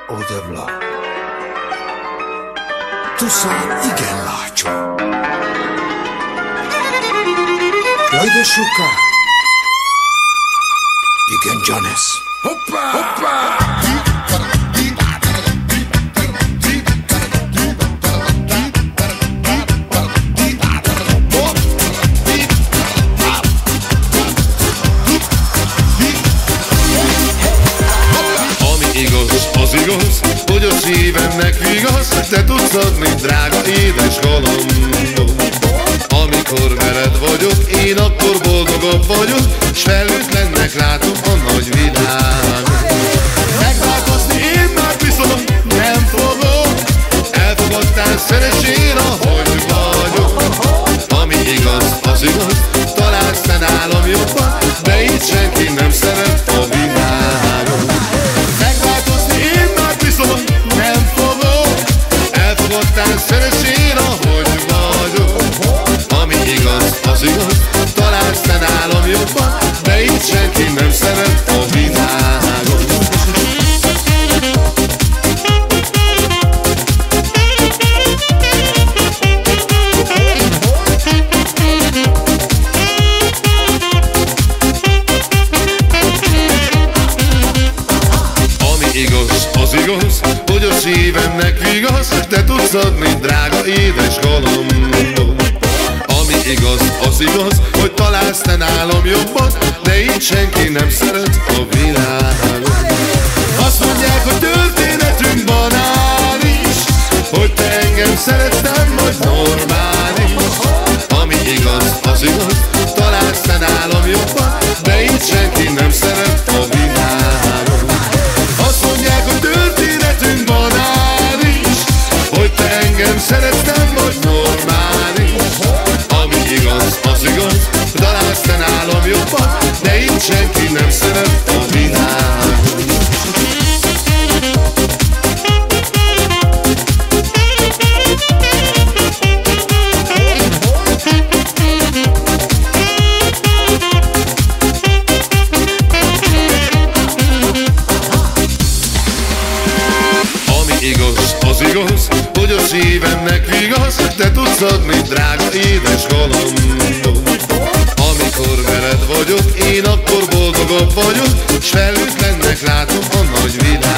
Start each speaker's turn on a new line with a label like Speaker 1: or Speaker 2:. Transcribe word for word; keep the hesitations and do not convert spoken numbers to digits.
Speaker 1: Eau de blanc. Tuszán igen látsó. Jaj, de soká. Igen, Janes. Hoppá! Hoppá!
Speaker 2: Az igaz, hogy a szívemnek vigaz, te tudsz adni, drága édes kalandom. Amikor veled vagyok, én akkor boldogabb vagyok, s felhőtlennek látom a nagy világot. Megváltozni én már viszont nem fogok, elfogadtál, szeressél, ahogy vagyok. Ami igaz, az igaz, találsz te nálam jobban, de így senki nem szeret a világon. Nem fogok, elfogadtál, szeressél, ahogy vagyok. Ami igaz, az igaz, találsz te nálam jobban, de így senki nem szeret a világon. Az igaz, hogy a szívemnek vigaz, te tudsz adni, drága édes kalandom. Ami igaz, az igaz, hogy találsz te nálam jobban, de így senki nem szeret a világon. Azt mondják, hogy történetünk banális, hogy te engem szeretsz, nem vagy normális. Ami igaz, az igaz, találsz te nálam jobban, de így senki nem szeret a világon. Azt mondják, hogy történetünk banális, hogy te engem szeretsz, nem vagy normális. Ami igaz, az igaz, találsz te nálam jobban, de így senki nem szeret a világon. Igaz, az igaz, hogy a szívemnek vigaz, te tudsz adni, drága édes kalandom. Amikor veled vagyok, én akkor boldogabb vagyok, s felhőtlennek látom a nagy világot.